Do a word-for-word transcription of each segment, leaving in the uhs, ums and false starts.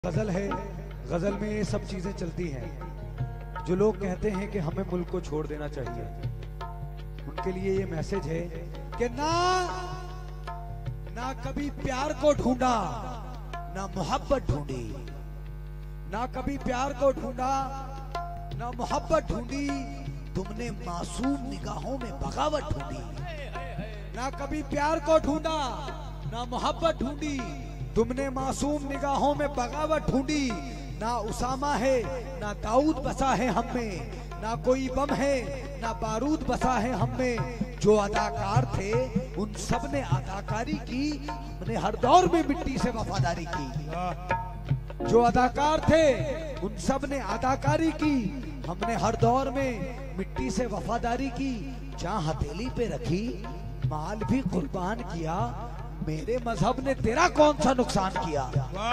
गजल है, गजल में ये सब चीजें चलती हैं। जो लोग कहते हैं कि हमें मुल्क को छोड़ देना चाहिए, उनके लिए ये मैसेज है कि ना ना कभी प्यार को ढूंढा, ना मोहब्बत ढूंढी, ना कभी प्यार को ढूंढा, ना मोहब्बत ढूंढी, तुमने मासूम निगाहों में बगावत ढूंढी। ना कभी प्यार को ढूंढा, ना मोहब्बत ढूंढी, तुमने मासूम निगाहों में बगावत ढूंढी। ना उसामा है, ना दाऊद बसा है हम में, ना कोई बम है, ना बारूद बसा है हम में। जो अदाकार थे उन सब ने अदाकारी की, हमने हर दौर में मिट्टी से वफादारी की। जो अदाकार थे उन सब ने अदाकारी की, हमने हर दौर में मिट्टी से वफादारी की। जहाँ हथेली पे रखी माल भी कुर्बान किया, मेरे मजहब ने तेरा कौन सा नुकसान किया।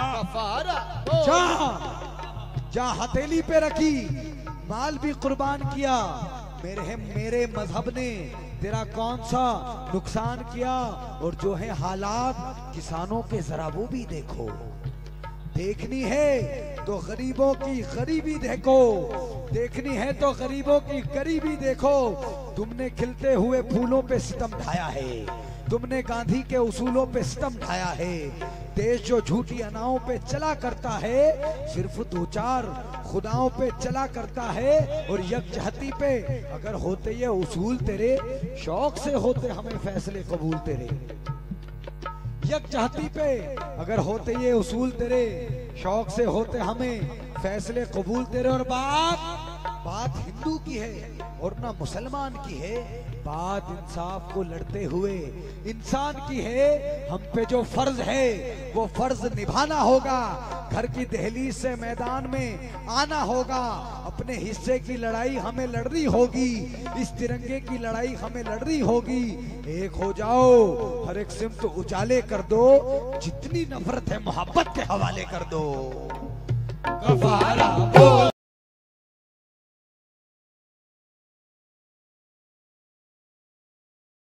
जहाँ जहाँ हथेली पे रखी माल भी कुर्बान किया, मेरे मेरे मजहब ने तेरा कौन सा नुकसान किया। और जो है हालात किसानों के जरा वो भी देखो, देखनी है तो गरीबों की गरीबी देखो, देखनी है तो गरीबों की गरीबी देखो। तुमने खिलते हुए फूलों पे सितम ढाया है, तुमने गांधी के उसूलों पे सितम ढाया है। देश जो झूठी अनाओं पे चला करता है, सिर्फ दो चार खुदाओं पे चला करता है। और यकजहती पे अगर होते ये उसूल तेरे, शौक से होते हमें फैसले कबूल तेरे। यकजहती पे अगर होते ये उसूल तेरे, शौक से होते हमें फैसले कबूल तेरे। और बात बात हिंदू की है और ना मुसलमान की है, बात इंसाफ को लड़ते हुए इंसान की है। हम पे जो फर्ज है वो फर्ज निभाना होगा, घर की दहलीज से मैदान में आना होगा। अपने हिस्से की लड़ाई हमें लड़नी होगी, इस तिरंगे की लड़ाई हमें लड़नी होगी। एक हो जाओ, हर एक सिमत उजाले कर दो, जितनी नफरत है मोहब्बत के हवाले कर दो। गफारा बोल